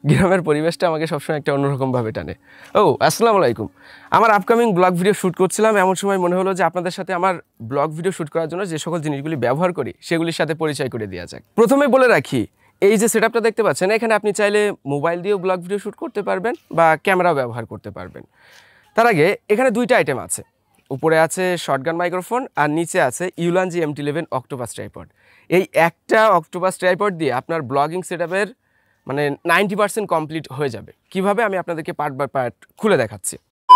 গ্রামের পরিবেশটা আমাকে সবসময় একটা অন্যরকমভাবে টানে। আসসালামু আলাইকুম। আমার আপকামিং ব্লগ ভিডিও শ্যুট করছিলাম, এমন সময় মনে হলো যে আপনাদের সাথে আমার ব্লগ ভিডিও শ্যুট করার জন্য যে সকল জিনিসগুলি ব্যবহার করি সেগুলির সাথে পরিচয় করে দেওয়া যাক। প্রথমে বলে রাখি, এই যে সেটআপটা দেখতে পাচ্ছেন, এখানে আপনি চাইলে মোবাইল দিয়েও ব্লগ ভিডিও শ্যুট করতে পারবেন বা ক্যামেরাও ব্যবহার করতে পারবেন। তার আগে এখানে দুইটা আইটেম আছে, উপরে আছে শর্টগান মাইক্রোফোন আর নিচে আছে ইউলানজি MT11 অক্টোপাস ট্রাইপড। এই একটা অক্টোপাস ট্রাইপড দিয়ে আপনার ব্লগিং সেটআপের মানে 90% কমপ্লিট হয়ে যাবে। কিভাবে আমি আপনাদেরকে পার্ট বাই পার্ট খুলে দেখাচ্ছি।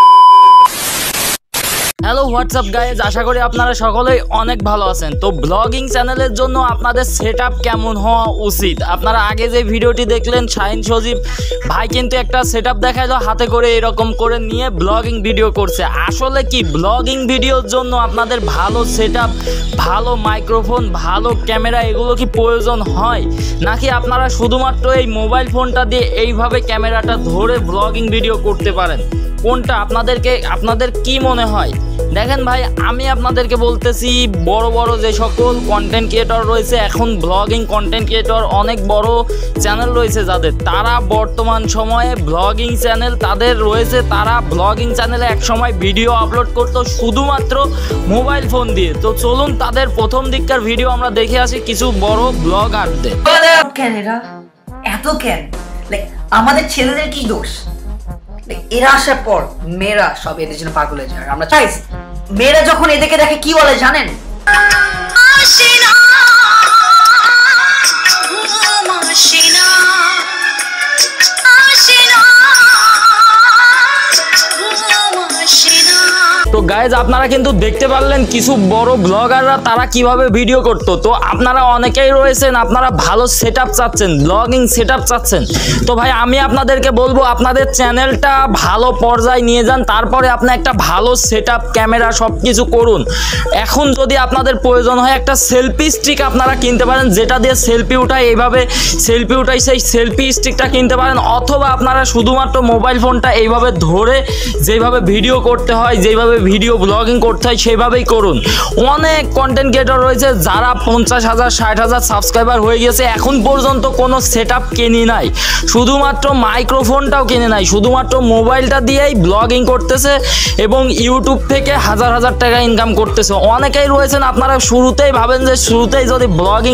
হ্যালো হোয়াটসঅ্যাপ গাইজ, আশা করি আপনারা সকলেই অনেক ভালো আছেন। তো ব্লগিং চ্যানেলের জন্য আপনাদের সেটআপ কেমন হওয়া উচিত, আপনারা আগে যে ভিডিওটি দেখলেন শাহিন সজীব ভাই কিন্তু একটা সেটআপ দেখাইলো হাতে করে, এরকম করে নিয়ে ব্লগিং ভিডিও করছে। আসলে কি ব্লগিং ভিডিওর জন্য আপনাদের ভালো সেটআপ, ভালো মাইক্রোফোন, ভালো ক্যামেরা এগুলো কি প্রয়োজন হয়, নাকি আপনারা শুধুমাত্র এই মোবাইল ফোনটা দিয়ে এইভাবে ক্যামেরাটা ধরে ব্লগিং ভিডিও করতে পারেন? কোনটা আপনাদের কি মনে হয়? দেখেন ভাই, আমি আপনাদেরকে বলতেছি, বড় বড় যে সকল কন্টেন্ট ক্রিয়েটর রয়েছে, এখন ব্লগিং কন্টেন্ট ক্রিয়েটর অনেক বড় চ্যানেল রয়েছে যাদের, তারা বর্তমান সময়ে ব্লগিং চ্যানেল তাদের রয়েছে, তারা ব্লগিং চ্যানেলে এক সময় ভিডিও আপলোড করতো শুধুমাত্র মোবাইল ফোন দিয়ে। তো চলুন তাদের প্রথম দিককার ভিডিও আমরা দেখে আসি কিছু বড় ব্লগারদের। এত কেন আমাদের ছেলেদের কি দোষ? এরা আসার পর মেয়েরা সব এদের জন্য পাগল হয়ে যায়। আমরা চাই মেয়েরা যখন এদেরকে দেখে কি বলে জানেন? তো গাইজ, আপনারা কিন্তু দেখতে পারলেন কিছু বড় ব্লগাররা তারা কিভাবে ভিডিও করতো। তো আপনারা অনেকেই রয়েছেন, আপনারা ভালো সেটআপ চাচ্ছেন, ব্লগিং সেটআপ চাচ্ছেন। তো ভাই আমি আপনাদেরকে বলবো, আপনাদের চ্যানেলটা ভালো পর্যায়ে নিয়ে যান, তারপরে আপনি একটা ভালো সেটআপ, ক্যামেরা সব কিছু করুন। এখন যদি আপনাদের প্রয়োজন হয় একটা সেলফি স্টিক আপনারা কিনতে পারেন, যেটা দিয়ে সেলফি উঠায়, এইভাবে সেলফি উঠাই, সেই সেলফি স্টিকটা কিনতে পারেন। অথবা আপনারা শুধুমাত্র মোবাইল ফোনটা এইভাবে ধরে যেভাবে ভিডিও করতে হয়, যেভাবে ভিডিও ব্লগিং করতে হয় সেভাবেই করুন। অনেক কন্টেন্ট ক্রিয়েটর রয়েছে যারা 50,000 60,000 সাবস্ক্রাইবার হয়ে গেছে, এখন পর্যন্ত কোনো সেটআপ কিনে নাই, শুধুমাত্র মাইক্রোফোনটাও কিনে নাই, শুধুমাত্র মোবাইলটা দিয়েই ব্লগিং করতেছে এবং ইউটিউব থেকে হাজার হাজার টাকা ইনকাম করতেছে। অনেকেই রয়েছেন আপনারা শুরুতেই ভাবেন যে শুরুতেই যদি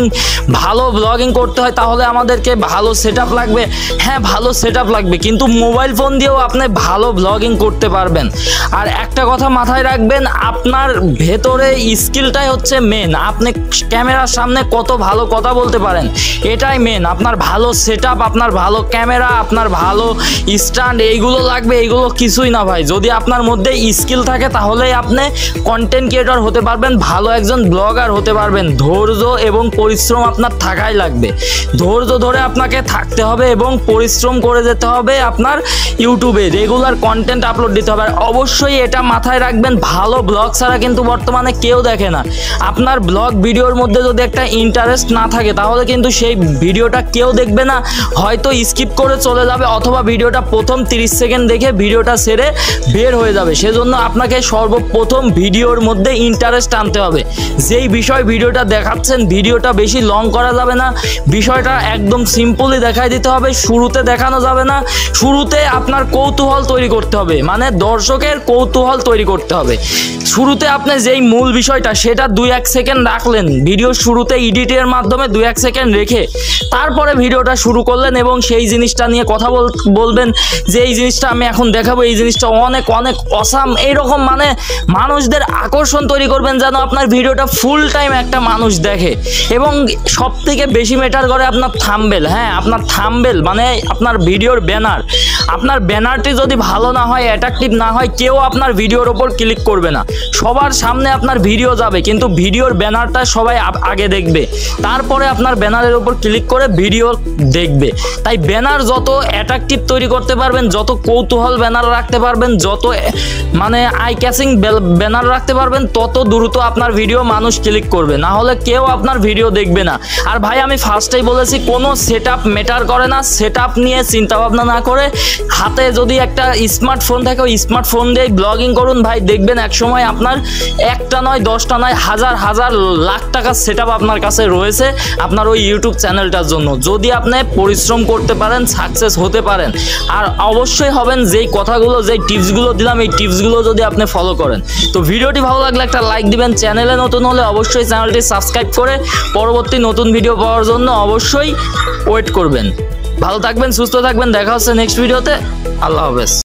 ভালো ব্লগিং করতে হয় তাহলে আমাদেরকে ভালো সেটআপ লাগবে। হ্যাঁ, ভালো সেটআপ লাগবে, কিন্তু মোবাইল ফোন দিয়েও আপনি ভালো ব্লগিং করতে পারবেন। আর একটা কথা মাথায় রাখবেন, আপনার ভেতরে স্কিলটাই হচ্ছে মেন। আপনি ক্যামেরার সামনে কত ভালো কথা বলতে পারেন এটাই মেন। আপনার ভালো সেটআপ, আপনার ভালো ক্যামেরা, আপনার ভালো স্ট্যান্ড এইগুলো লাগবে, এইগুলো কিছুই না ভাই। যদি আপনার মধ্যে স্কিল থাকে তাহলেই আপনি কন্টেন্ট ক্রিয়েটর হতে পারবেন, ভালো একজন ব্লগার হতে পারবেন। ধৈর্য এবং পরিশ্রম আপনার থাকাই লাগবে, ধৈর্য ধরে আপনাকে থাকতে হবে এবং পরিশ্রম করে যেতে হবে। আপনার ইউটিউবে রেগুলার কন্টেন্ট আপলোড দিতে হবে। আর অবশ্যই এটা মাথায় রাখবেন, ভালো ব্লগ ছাড়া কিন্তু বর্তমানে কেউ দেখে না। আপনার ব্লগ ভিডিওর মধ্যে যদি একটা ইন্টারেস্ট না থাকে তাহলে কিন্তু সেই ভিডিওটা কেউ দেখবে না, হয়তো স্কিপ করে চলে যাবে, অথবা ভিডিওটা প্রথম 30 সেকেন্ড দেখে ভিডিওটা ছেড়ে বের হয়ে যাবে। সেজন্য আপনাকে সর্বপ্রথম ভিডিওর মধ্যে ইন্টারেস্ট আনতে হবে। যেই বিষয় ভিডিওটা দেখাচ্ছেন, ভিডিওটা বেশি লং করা যাবে না, বিষয়টা একদম সিম্পলি দেখাই দিতে হবে, শুরুতে দেখানো যাবে না। শুরুতে আপনার কৌতূহল তৈরি করতে হবে, মানে দর্শকের কৌতূহল তৈরি করতে হবে। শুরুতে আপনি যেই মূল বিষয়টা সেটা 2-1 সেকেন্ড রাখলেন, ভিডিওর শুরুতে এডিটের মাধ্যমে 2-1 সেকেন্ড রেখে তারপরে ভিডিওটা শুরু করলেন এবং সেই জিনিসটা নিয়ে কথা বলবেন যে এই জিনিসটা আমি এখন দেখাবো, এই জিনিসটা অনেক অনেক অসাম, এইরকম মানে মানুষদের আকর্ষণ তৈরি করবেন যেন আপনার ভিডিওটা ফুল টাইম একটা মানুষ দেখে। এবং সব থেকে বেশি ম্যাটার করে আপনার থাম্বনেল। হ্যাঁ, আপনার থাম্বনেল মানে আপনার ভিডিওর ব্যানার। আপনার ব্যানারটি যদি ভালো না হয়, অ্যাট্রাকটিভ না হয়, কেউ আপনার ভিডিওর ওপর ক্লিক করবে না। সবার সামনে আপনার ভিডিও যাবে, কিন্তু ভিডিওর ব্যানারটা সবাই আগে দেখবে, তারপরে আপনার ব্যানারের উপর ক্লিক করে ভিডিও দেখবে। তাই ব্যানার যত অ্যাট্রাকটিভ তৈরি করতে পারবেন, যত কৌতূহল ব্যানার রাখতে পারবেন, যত মানে আই ক্যাচিং ব্যানার রাখতে পারবেন, তত দ্রুত আপনার ভিডিও মানুষ ক্লিক করবে, না হলে কেউ আপনার ভিডিও দেখবে না। আর ভাই আমি ফার্স্টেই বলেছি, কোনো সেটআপ ম্যাটার করে না। সেটআপ নিয়ে চিন্তা ভাবনা না করে হাতে যদি একটা স্মার্টফোন থাকে, ওই স্মার্টফোন দিয়ে ব্লগিং করুন ভাই, দেখবেন একসময় আপনার একটা নয় 10টা নয় হাজার হাজার লাখ টাকার সেটআপ আপনার কাছে রয়েছে আপনার ওই ইউটিউব চ্যানেলটার জন্য। যদি আপনি পরিশ্রম করতে পারেন, সাকসেস হতে পারেন, আর অবশ্যই হবেন যেই কথাগুলো যেই টিপসগুলো দিলাম এই টিপসগুলো যদি আপনি ফলো করেন। তো ভিডিওটি ভালো লাগলে একটা লাইক দিবেন, চ্যানেলে নতুন হলে অবশ্যই চ্যানেলটি সাবস্ক্রাইব করে পরবর্তী নতুন ভিডিও পাওয়ার জন্য অবশ্যই ওয়েট করবেন। ভালো থাকবেন, সুস্থ থাকবেন, দেখা হচ্ছে নেক্সট ভিডিওতে। আল্লাহ হাফেজ।